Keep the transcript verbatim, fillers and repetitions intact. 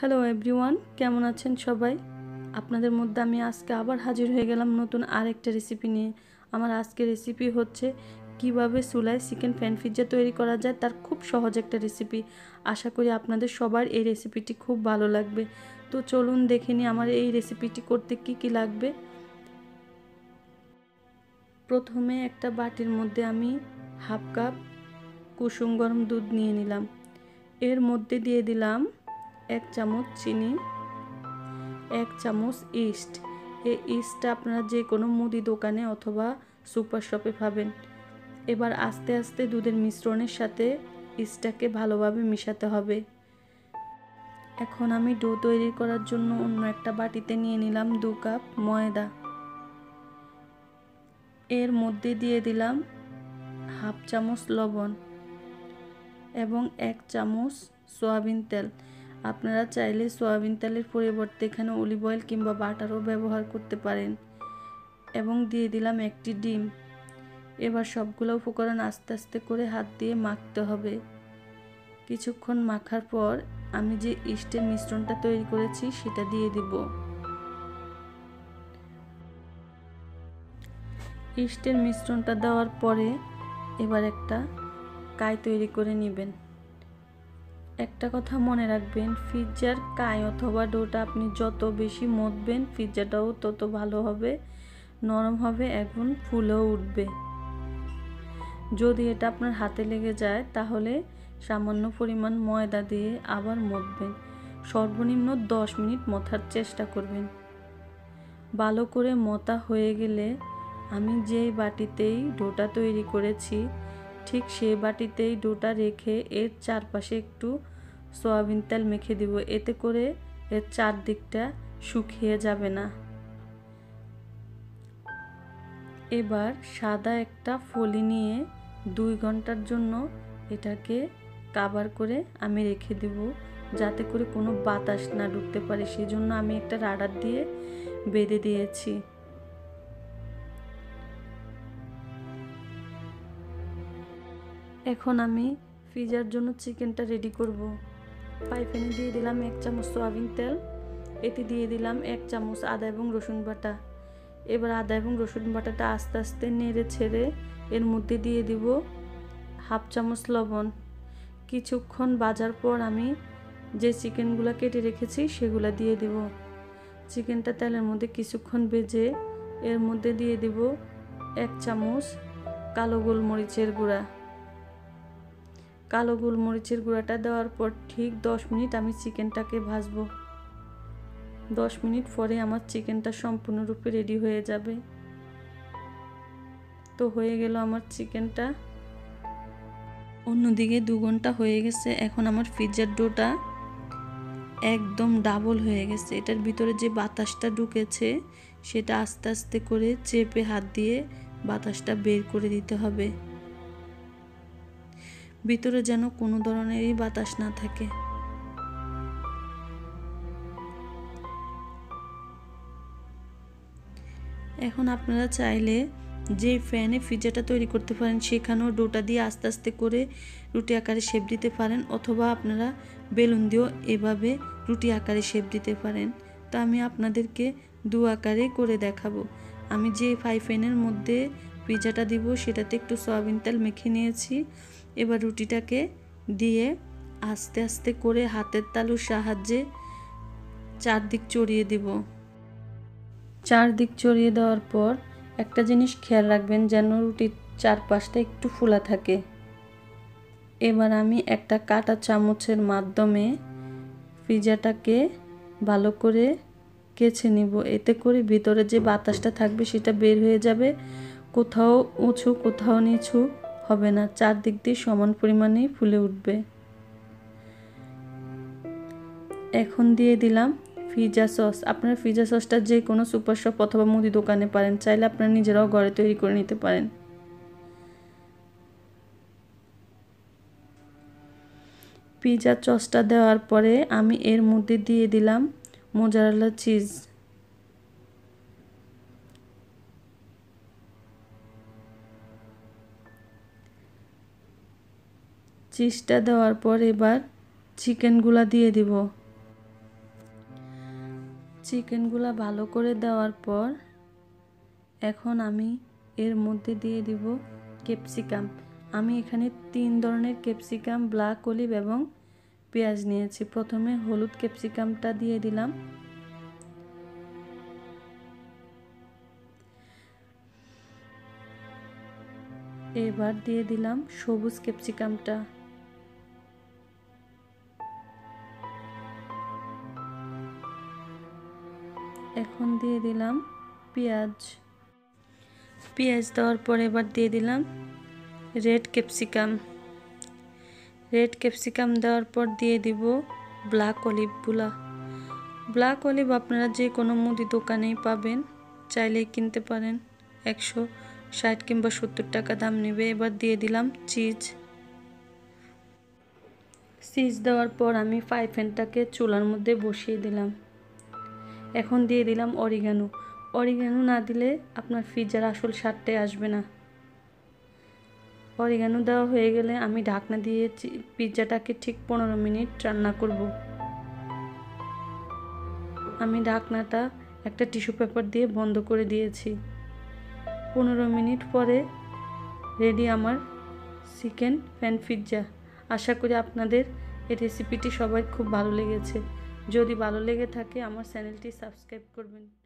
Hello everyone, কেমন আছেন সবাই? আপনাদের মধ্যে আমি আজকে আবার হাজির হয়ে গেলাম নতুন আরেকটা রেসিপি নিয়ে। আমার আজকের রেসিপি হচ্ছে কিভাবে চুলায় চিকেন প্যান পিৎজা তৈরি করা যায়, তার খুব সহজ একটা রেসিপি। আশা করি আপনাদের সবার এই রেসিপিটি খুব ভালো লাগবে। তো চলুন দেখে নিই আমার এই রেসিপিটি করতে কি কি লাগবে। প্রথমে একটা বাটির মধ্যে আমি হাফ কাপ কুসুম গরম দুধ নিয়ে নিলাম। এর মধ্যে দিয়ে দিলাম এক চামচ চিনি, এক চামচ ইস্ট। এই ইস্টটা আপনারা যে কোনো মুদি দোকানে অথবা সুপার শপে পাবেন। এবার আস্তে আস্তে দুধের মিশ্রণের সাথে ইস্টটাকে ভালোভাবে মিশাতে হবে। এখন আমি ডো তৈরি করার জন্য অন্য একটা বাটিতে নিয়ে নিলাম দু কাপ ময়দা। এর মধ্যে দিয়ে দিলাম হাফ চামচ লবণ এবং এক চামচ সয়াবিন তেল। আপনারা চাইলে সয়াবিন তেলের পরিবর্তে এখানে অলিভ অয়েল কিংবা বাটারও ব্যবহার করতে পারেন। এবং দিয়ে দিলাম একটি ডিম। এবার সবগুলো উপকরণ আস্তে আস্তে করে হাত দিয়ে মাখতে হবে। কিছুক্ষণ মাখার পর আমি যে ইস্টের মিশ্রণটা তৈরি করেছি সেটা দিয়ে দিব। ইস্টের মিশ্রণটা দেওয়ার পরে এবার একটা কাই তৈরি করে নেবেন। একটা কথা মনে রাখবেন, পিৎজার কাই অথবা ডোটা আপনি যত বেশি মথবেন পিৎজাটাও তত ভালো হবে, নরম হবে এবং ফুলেও উঠবে। যদি এটা আপনার হাতে লেগে যায় তাহলে সামান্য পরিমাণ ময়দা দিয়ে আবার মথবেন। সর্বনিম্ন দশ মিনিট মথার চেষ্টা করবেন। ভালো করে মথা হয়ে গেলে আমি যেই বাটিতেই ডোটা তৈরি করেছি ঠিক সেই বাটিতেই ডোটা রেখে এর চারপাশে একটু সয়াবিন তেল মেখে দিব। এতে করে এর চারদিকটা শুকিয়ে যাবে না। এবার সাদা একটা ফলি নিয়ে দুই ঘন্টার জন্য এটাকে কভার করে আমি রেখে দেব, যাতে করে কোনো বাতাস না ঢুকতে পারে। সেজন্য আমি একটা রাডার দিয়ে বেঁধে দিয়েছি। এখন আমি পিৎজার জন্য চিকেনটা রেডি করব। ফ্রাই প্যানে দিয়ে দিলাম এক চামচ সয়াবিন তেল। এতে দিয়ে দিলাম এক চামচ আদা এবং রসুন বাটা। এবার আদা এবং রসুন বাটাটা আস্তে আস্তে নেড়ে ছেড়ে এর মধ্যে দিয়ে দিব হাফ চামচ লবণ। কিছুক্ষণ ভাজার পর আমি যে চিকেনগুলো কেটে রেখেছি সেগুলো দিয়ে দিব। চিকেনটা তেলের মধ্যে কিছুক্ষণ ভেজে এর মধ্যে দিয়ে দিব এক চামচ কালো গোলমরিচের গুঁড়া। কালো গোলমরিচের গুঁড়াটা দেওয়ার পর ঠিক দশ মিনিট আমি চিকেনটাকে ভাজবো। দশ মিনিট পরে আমার চিকেনটা সম্পূর্ণরূপে রেডি হয়ে যাবে। তো হয়ে গেল আমার চিকেনটা। অন্যদিকে দু ঘন্টা হয়ে গেছে। এখন আমার পিৎজার ডোটা একদম ডাবল হয়ে গেছে। এটার ভিতরে যে বাতাসটা ঢুকেছে সেটা আস্তে আস্তে করে চেপে হাত দিয়ে বাতাসটা বের করে দিতে হবে, ভিতরে যেন কোনো ধরনেরই বাতাস না থাকে। এখন আপনারা চাইলে যে প্যানে পিৎজাটা তৈরি করতে পারেন সেখানেও ডোটা দিয়ে আস্তে আস্তে করে রুটি আকারে শেপ দিতে পারেন, অথবা আপনারা বেলুন দিয়েও এভাবে রুটি আকারে শেপ দিতে পারেন। তো আমি আপনাদেরকে দু আকারে করে দেখাবো। আমি যে ফ্রাই প্যানের মধ্যে পিৎজাটা দিব সেটাতে একটু সয়াবিন তেল মেখে নিয়েছি। এবার রুটিটাকে দিয়ে আস্তে আস্তে করে হাতের তালুর সাহায্যে চারদিক চড়িয়ে দিব। চারদিক চড়িয়ে দেওয়ার পর একটা জিনিস খেয়াল রাখবেন, যেন রুটির চারপাশটা একটু ফোলা থাকে। এবার আমি একটা কাঁটা চামচের মাধ্যমে পিৎজাটাকে ভালো করে কেচে নিব। এতে করে ভিতরে যে বাতাসটা থাকবে সেটা বের হয়ে যাবে, কোথাও উঁচু কোথাও নিচু হবে না, চারদিক দিয়ে সমান পরিমাণেই ফুলে উঠবে। এখন দিয়ে দিলাম পিৎজা সস। আপনার পিৎজা সসটা যে কোনো সুপার শপ অথবা মুদি দোকানে পারেন, চাইলে আপনারা নিজেরাও ঘরে তৈরি করে নিতে পারেন। পিৎজা সসটা দেওয়ার পরে আমি এর মধ্যে দিয়ে দিলাম মোজারেলা চিজ। চিজটা দেওয়ার পর এবার চিকেনগুলা দিয়ে দিব। চিকেনগুলো ভালো করে দেওয়ার পর এখন আমি এর মধ্যে দিয়ে দিব ক্যাপসিকাম। আমি এখানে তিন ধরনের ক্যাপসিকাম, ব্ল্যাক অলিভ এবং পেঁয়াজ নিয়েছি। প্রথমে হলুদ ক্যাপসিকামটা দিয়ে দিলাম, এবার দিয়ে দিলাম সবুজ ক্যাপসিকামটা, এখন দিয়ে দিলাম পেঁয়াজ। পেঁয়াজ দেওয়ার পর এবার দিয়ে দিলাম রেড ক্যাপসিকাম। রেড ক্যাপসিকাম দেওয়ার পর দিয়ে দিব ব্ল্যাক অলিভগুলা। ব্ল্যাক অলিভ আপনারা যে কোনো মুদি দোকানেই পাবেন, চাইলেই কিনতে পারেন। একশো ষাট কিংবা সত্তর টাকা দাম নেবে। এবার দিয়ে দিলাম চিজ। চিজ দেওয়ার পর আমি ফ্রাই প্যানটাকে চুলার মধ্যে বসিয়ে দিলাম। এখন দিয়ে দিলাম অরিগানো। অরিগানো না দিলে আপনার পিৎজার আসল স্বাদটাই আসবে না। অরিগানো দেওয়া হয়ে গেলে আমি ঢাকনা দিয়ে পিৎজাটাকে ঠিক পনেরো মিনিট রান্না করব। আমি ঢাকনাটা একটা টিস্যু পেপার দিয়ে বন্ধ করে দিয়েছি। পনেরো মিনিট পরে রেডি আমার চিকেন প্যান পিৎজা। আশা করি আপনাদের এই রেসিপিটি সবাই খুব ভালো লেগেছে। যদি ভালো লেগে থাকে আমার চ্যানেলটি সাবস্ক্রাইব করবেন।